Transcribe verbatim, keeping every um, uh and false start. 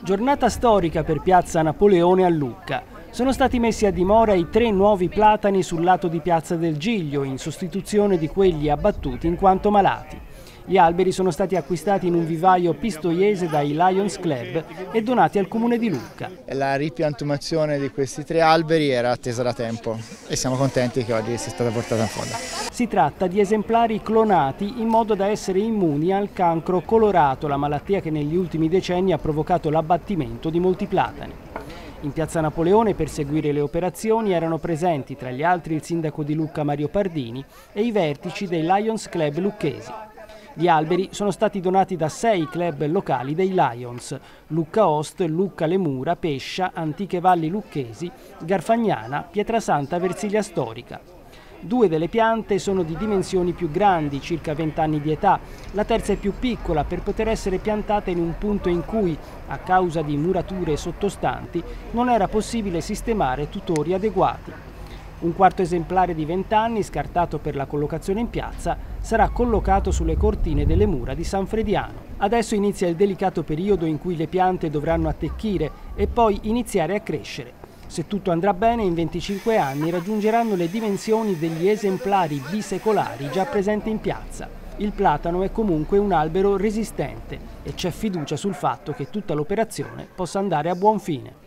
Giornata storica per Piazza Napoleone a Lucca. Sono stati messi a dimora i tre nuovi platani sul lato di Piazza del Giglio, in sostituzione di quelli abbattuti in quanto malati. Gli alberi sono stati acquistati in un vivaio pistoiese dai Lions Club e donati al Comune di Lucca. La ripiantumazione di questi tre alberi era attesa da tempo e siamo contenti che oggi sia stata portata in fondo. Si tratta di esemplari clonati in modo da essere immuni al cancro colorato, la malattia che negli ultimi decenni ha provocato l'abbattimento di molti platani. In Piazza Napoleone per seguire le operazioni erano presenti tra gli altri il sindaco di Lucca Mario Pardini e i vertici dei Lions Club lucchesi. Gli alberi sono stati donati da sei club locali dei Lions: Lucca Ost, Lucca Le Mura, Pescia, Antiche Valli Lucchesi, Garfagnana, Pietrasanta Versiglia Storica. Due delle piante sono di dimensioni più grandi, circa venti anni di età. La terza è più piccola per poter essere piantata in un punto in cui, a causa di murature sottostanti, non era possibile sistemare tutori adeguati. Un quarto esemplare di venti anni, scartato per la collocazione in piazza, sarà collocato sulle cortine delle mura di San Frediano. Adesso inizia il delicato periodo in cui le piante dovranno attecchire e poi iniziare a crescere. Se tutto andrà bene, in venticinque anni raggiungeranno le dimensioni degli esemplari bisecolari già presenti in piazza. Il platano è comunque un albero resistente e c'è fiducia sul fatto che tutta l'operazione possa andare a buon fine.